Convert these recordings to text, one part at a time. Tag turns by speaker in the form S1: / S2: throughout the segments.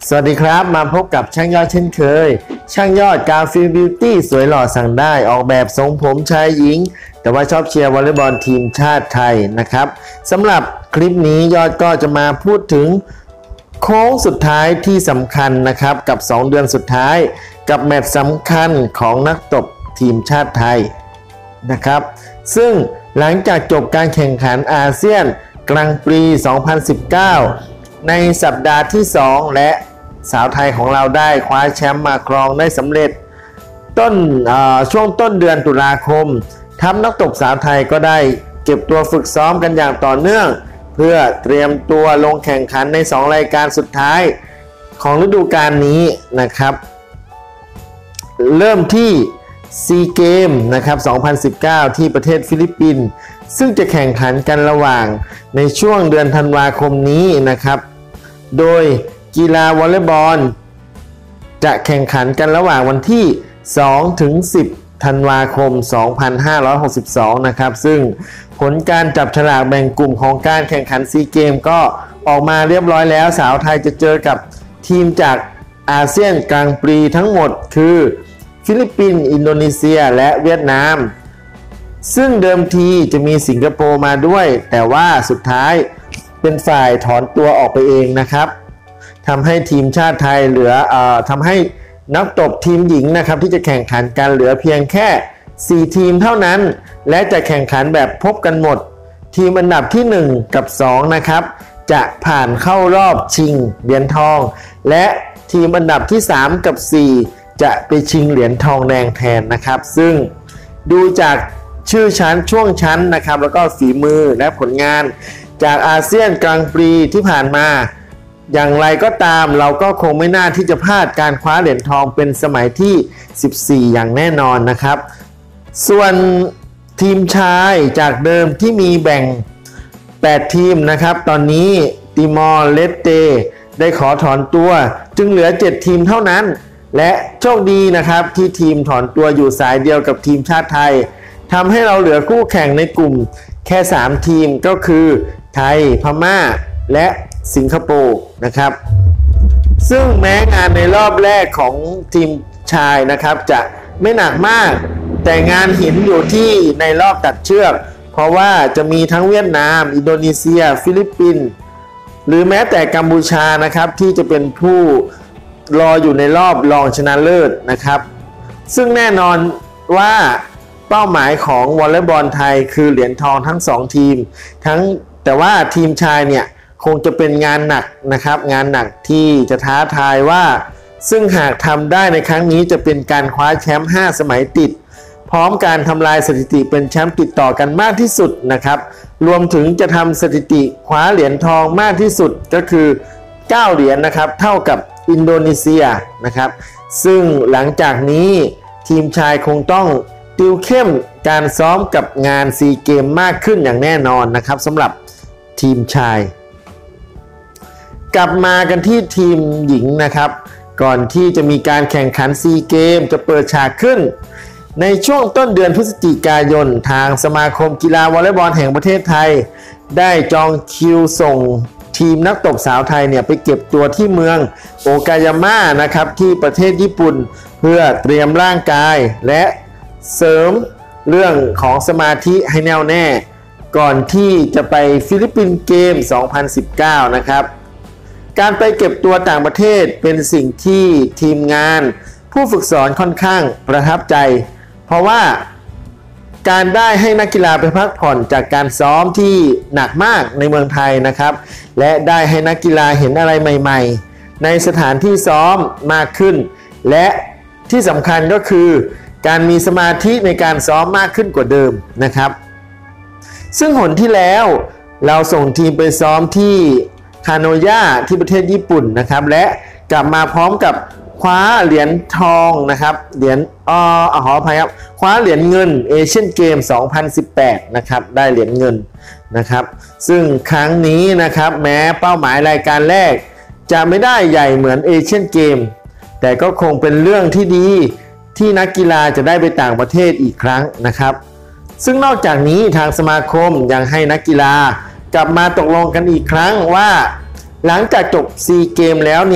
S1: สวัสดีครับมาพบกับช่างยอดเช่นเคยช่างยอดกาฟิลบิวตี้สวยหล่อสั่งได้ออกแบบทรงผมชายหญิงแต่ว่าชอบเชียร์วอลเลย์บอลทีมชาติไทยนะครับสำหรับคลิปนี้ยอดก็จะมาพูดถึงโค้งสุดท้ายที่สำคัญนะครับกับ2เดือนสุดท้ายกับแมตช์สำคัญของนักตบทีมชาติไทยนะครับซึ่งหลังจากจบการแข่งขันอาเซียนกลางปี 2019 ในสัปดาห์ที่2และสาวไทยของเราได้คว้าแชมป์มาครองได้สำเร็จช่วงต้นเดือนตุลาคมทัพนักตบสาวไทยก็ได้เก็บตัวฝึกซ้อมกันอย่างต่อเนื่องเพื่อเตรียมตัวลงแข่งขันใน2รายการสุดท้ายของฤดูกาลนี้นะครับเริ่มที่ซีเกมนะครับ 2019 ที่ประเทศฟิลิปปินส์ซึ่งจะแข่งขันกันระหว่างในช่วงเดือนธันวาคมนี้นะครับโดยกีฬาวอลเลย์บอลจะแข่งขันกันระหว่างวันที่2 ถึง 10 ธันวาคม 2562 นะครับซึ่งผลการจับฉลากแบ่งกลุ่มของการแข่งขันซีเกมก็ออกมาเรียบร้อยแล้วสาวไทยจะเจอกับทีมจากอาเซียนกลางปีทั้งหมดคือฟิลิปปินส์อินโดนีเซียและเวียดนามซึ่งเดิมทีจะมีสิงคโปร์มาด้วยแต่ว่าสุดท้ายเป็นฝ่ายถอนตัวออกไปเองนะครับทำให้ทีมชาติไทยทำให้นักตบทีมหญิงนะครับที่จะแข่งขันกันเหลือเพียงแค่4ทีมเท่านั้นและจะแข่งขันแบบพบกันหมดทีมอันดับที่1กับ2นะครับจะผ่านเข้ารอบชิงเหรียญทองและทีมอันดับที่3กับ4จะไปชิงเหรียญทองแดงแทนนะครับซึ่งดูจากชื่อชั้นช่วงชั้นนะครับแล้วก็ฝีมือและผลงานจากอาเซียนกลางปีที่ผ่านมาอย่างไรก็ตามเราก็คงไม่น่าที่จะพลาดการคว้าเหรียญทองเป็นสมัยที่14อย่างแน่นอนนะครับส่วนทีมชายจากเดิมที่มีแบ่ง8ทีมนะครับตอนนี้ติมอร์เลสเตได้ขอถอนตัวจึงเหลือ7ทีมเท่านั้นและโชคดีนะครับที่ทีมถอนตัวอยู่สายเดียวกับทีมชาติไทยทำให้เราเหลือคู่แข่งในกลุ่มแค่3ทีมก็คือไทยพม่าและสิงคโปร์นะครับซึ่งแม้งานในรอบแรกของทีมชายนะครับจะไม่หนักมากแต่งานหินอยู่ที่ในรอบตัดเชือกเพราะว่าจะมีทั้งเวียดนามอินโดนีเซียฟิลิปปินส์หรือแม้แต่กัมพูชานะครับที่จะเป็นผู้รออยู่ในรอบรองชนะเลิศนะครับซึ่งแน่นอนว่าเป้าหมายของวอลเลย์บอลไทยคือเหรียญทองทั้ง2ทีมแต่ว่าทีมชายเนี่ยคงจะเป็นงานหนักนะครับงานหนักที่จะท้าทายว่าซึ่งหากทำได้ในครั้งนี้จะเป็นการคว้าแชมป์5สมัยติดพร้อมการทำลายสถิติเป็นแชมป์ติดต่อกันมากที่สุดนะครับรวมถึงจะทำสถิติคว้าเหรียญทองมากที่สุดก็คือ9เหรียญนะครับเท่ากับอินโดนีเซียนะครับซึ่งหลังจากนี้ทีมชายคงต้องติวเข้มการซ้อมกับงานซีเกมมากขึ้นอย่างแน่นอนนะครับสำหรับทีมชายกลับมากันที่ทีมหญิงนะครับก่อนที่จะมีการแข่งขันซีเกมจะเปิดฉากขึ้นในช่วงต้นเดือนพฤศจิกายนทางสมาคมกีฬาวอลเลย์บอลแห่งประเทศไทยได้จองคิวส่งทีมนักตบสาวไทยเนี่ยไปเก็บตัวที่เมืองโอกายาม่านะครับที่ประเทศญี่ปุ่นเพื่อเตรียมร่างกายและเสริมเรื่องของสมาธิให้แน่วแน่ก่อนที่จะไปฟิลิปปินส์เกม 2019 นะครับการไปเก็บตัวต่างประเทศเป็นสิ่งที่ทีมงานผู้ฝึกสอนค่อนข้างประทับใจเพราะว่าการได้ให้นักกีฬาไปพักผ่อนจากการซ้อมที่หนักมากในเมืองไทยนะครับและได้ให้นักกีฬาเห็นอะไรใหม่ๆในสถานที่ซ้อมมากขึ้นและที่สำคัญก็คือการมีสมาธิในการซ้อมมากขึ้นกว่าเดิมนะครับซึ่งหนที่แล้วเราส่งทีมไปซ้อมที่คาโนย่าที่ประเทศญี่ปุ่นนะครับและกลับมาพร้อมกับคว้าเหรียญทองนะครับขออภัยครับคว้าเหรียญเงินเอเชียนเกม 2018 นะครับได้เหรียญเงินนะครับซึ่งครั้งนี้นะครับแม้เป้าหมายรายการแรกจะไม่ได้ใหญ่เหมือนเอเชียนเกมแต่ก็คงเป็นเรื่องที่ดีที่นักกีฬาจะได้ไปต่างประเทศอีกครั้งนะครับซึ่งนอกจากนี้ทางสมาคมยังให้นักกีฬากลับมาตกลงกันอีกครั้งว่าหลังจากจบซีเกมแล้วเนี่ย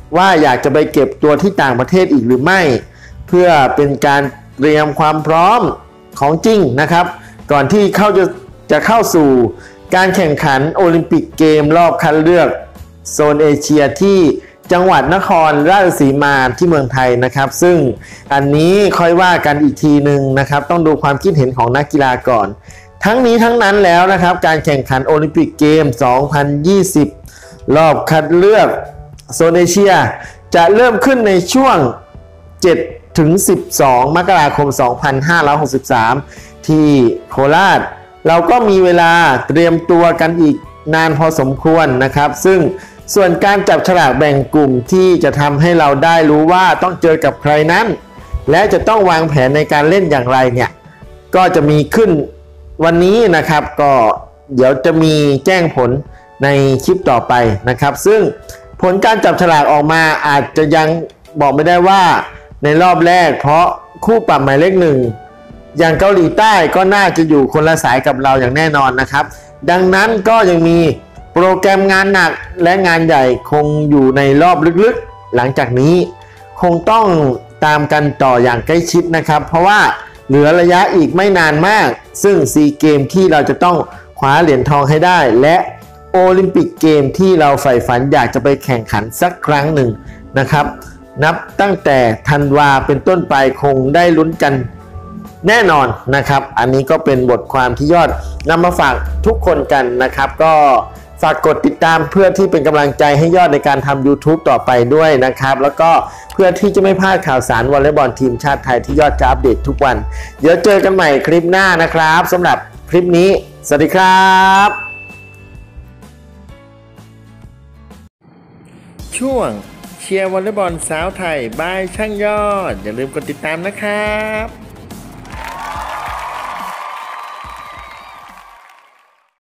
S1: ว่าอยากจะไปเก็บตัวที่ต่างประเทศอีกหรือไม่เพื่อเป็นการเตรียมความพร้อมของจริงนะครับก่อนที่จะเข้าสู่การแข่งขันโอลิมปิกเกมรอบคัดเลือกโซนเอเชียที่จังหวัดนครราชสีมาที่เมืองไทยนะครับซึ่งอันนี้ค่อยว่ากันอีกทีหนึ่งนะครับต้องดูความคิดเห็นของนักกีฬาก่อนทั้งนี้ทั้งนั้นแล้วนะครับการแข่งขันโอลิมปิกเกม 2020 รอบคัดเลือกโซนเอเชียจะเริ่มขึ้นในช่วง 7 ถึง 12 มกราคม 2563 ที่โคราชเราก็มีเวลาเตรียมตัวกันอีกนานพอสมควรนะครับซึ่งส่วนการจับฉลากแบ่งกลุ่มที่จะทำให้เราได้รู้ว่าต้องเจอกับใครนั้นและจะต้องวางแผนในการเล่นอย่างไรเนี่ยก็จะมีขึ้นวันนี้นะครับก็เดี๋ยวจะมีแจ้งผลในคลิปต่อไปนะครับซึ่งผลการจับฉลากออกมาอาจจะยังบอกไม่ได้ว่าในรอบแรกเพราะคู่ปรับหมายเลขหนึ่งอย่างเกาหลีใต้ก็น่าจะอยู่คนละสายกับเราอย่างแน่นอนนะครับดังนั้นก็ยังมีโปรแกรมงานหนักและงานใหญ่คงอยู่ในรอบลึกๆหลังจากนี้คงต้องตามกันต่ออย่างใกล้ชิดนะครับเพราะว่าเหลือระยะอีกไม่นานมากซึ่งซีเกมที่เราจะต้องคว้าเหรียญทองให้ได้และโอลิมปิกเกมที่เราใฝ่ฝันอยากจะไปแข่งขันสักครั้งหนึ่งนะครับนับตั้งแต่ธันวาเป็นต้นไปคงได้ลุ้นกันแน่นอนนะครับอันนี้ก็เป็นบทความที่ยอดนำมาฝากทุกคนกันนะครับก็ฝากกดติดตามเพื่อที่เป็นกำลังใจให้ยอดในการทำ YouTube ต่อไปด้วยนะครับแล้วก็เพื่อที่จะไม่พลาดข่าวสารวอลเลย์บอลทีมชาติไทยที่ยอดจะอัปเดตทุกวันเดี๋ยวเจอกันใหม่คลิปหน้านะครับสำหรับคลิปนี้สวัสดีครับช่วงเชียร์วอลเลย์บอลสาวไทยบายช่างยอดอย่าลืมกดติดตามนะครับ